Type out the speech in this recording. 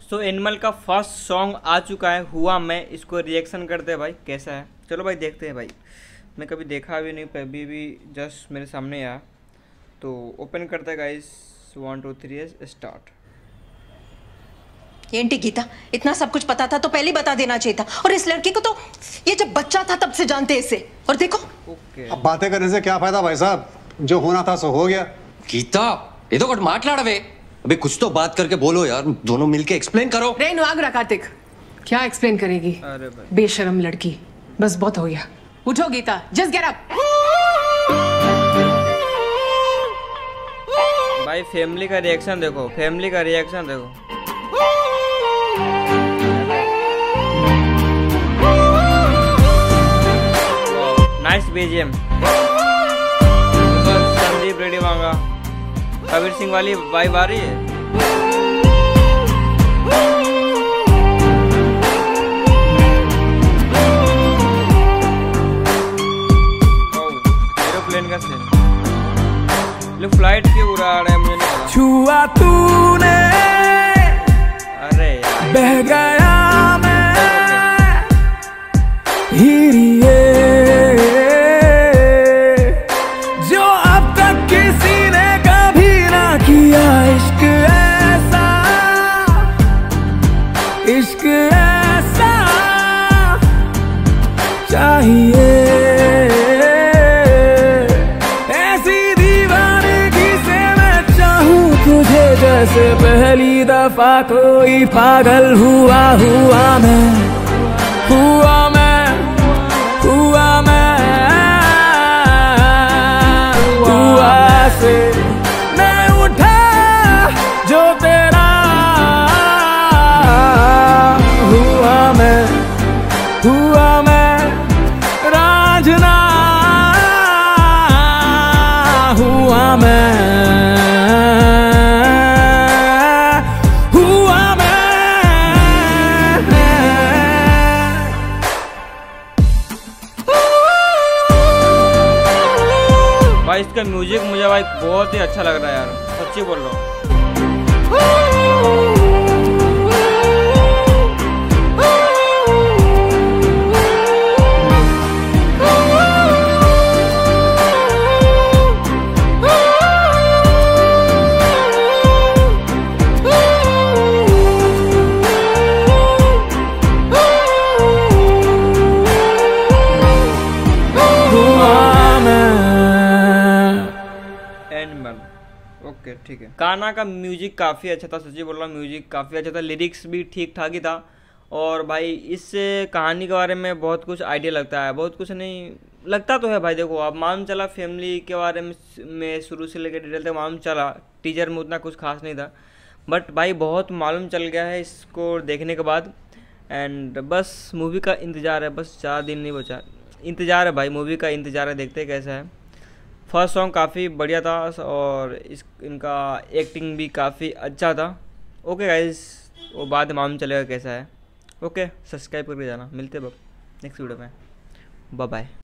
सो Animal का first song आ चुका है, हुआ मैं। इसको रिएक्शन करते हैं भाई, कैसा है। चलो भाई देखते हैं भाई। मैं कभी देखा भी नहीं, अभी भी जस्ट मेरे सामने आया, तो ओपन करते हैं गाइस। 1 2 3 स्टार्ट। ఏంటి गीता, इतना सब कुछ पता था तो पहले ही बता देना चाहिए था। और इस लड़के को तो ये जब बच्चा था तब से जानते इसे, और देखो। ओके, अब बातें करने से क्या फायदा भाई साहब, जो होना था सो हो गया। गीता ఏదో ఒకటి మాట్లాడవే अबे कुछ तो बात करके बोलो यार, दोनों मिलके एक्सप्लेन करो। रेनु आगरा कार्तिक, क्या एक्सप्लेन करेगी? अरे भाई बेशरम लड़की, बस बहुत हो गया। उठो गीता, जस्ट गेट अप। भाई फैमिली का रिएक्शन देखो, फैमिली का रिएक्शन देखो। Nice BGM. संदीप रेड्डी मांगा, कबीर सिंह वाली वाइब आ रही है। एरोप्लेन का सीन, लोग फ्लाइट क्यों उड़ा रहे हैं मुझे नहीं पता। छुआ तूने अरे यार बह गया मैं हीरिए, जो अब तक किसी ने कभी ना किया। इश्क ऐसा, इश्क ऐसा चाहिए, ऐसी दीवानगी से मैं चाहूं तुझे जैसे पहली दफा कोई पागल हुआ। हुआ मैं, हुआ मैं, हुआ मैं, हुआ से मैं उठा जो तेरा। हुआ मैं, हुआ मैं रांझना, हुआ मैं, हुआ मैं। भाई इसका म्यूजिक मुझे भाई बहुत ही अच्छा लग रहा है यार, सच्ची बोल रहा हूँ। ओके ठीक है। गाना का म्यूजिक काफ़ी अच्छा था, सच्ची बोल रहा हूँ, म्यूजिक काफ़ी अच्छा था, लिरिक्स भी ठीक ठाक ही था। और भाई इस कहानी के बारे में बहुत कुछ आइडिया लगता है, बहुत कुछ नहीं लगता तो है भाई। देखो अब मालूम चला फैमिली के बारे में शुरू से लेकर डिटेल तक मालूम चला। टीजर में उतना कुछ खास नहीं था, बट भाई बहुत मालूम चल गया है इसको देखने के बाद। एंड बस मूवी का इंतज़ार है, बस 4 दिन नहीं बचा, इंतज़ार है भाई, मूवी का इंतज़ार है, देखते हैं कैसा है। फर्स्ट सॉन्ग काफ़ी बढ़िया था और इनका एक्टिंग भी काफ़ी अच्छा था। ओके गाइस, वो बाद में मालूम चलेगा कैसा है। ओके सब्सक्राइब करके जाना, मिलते हैं नेक्स्ट वीडियो में, बाय बाय।